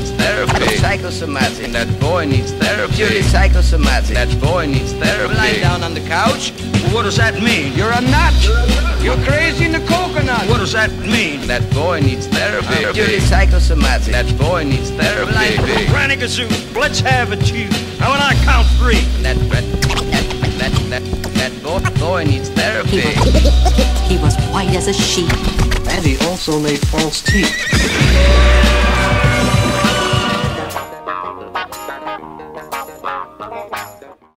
needs therapy. Psychosomatic. That boy needs therapy. Purely psychosomatic. That boy needs therapy. Lying down on the couch. What does that mean? You're a nut. You're crazy in the coconut. What does that mean? That boy needs therapy. Purely psychosomatic. That boy needs therapy. Granny Gazoo, let's have it, you. Now when I count 3. That boy needs therapy. He was white as a sheet. And he also made false teeth.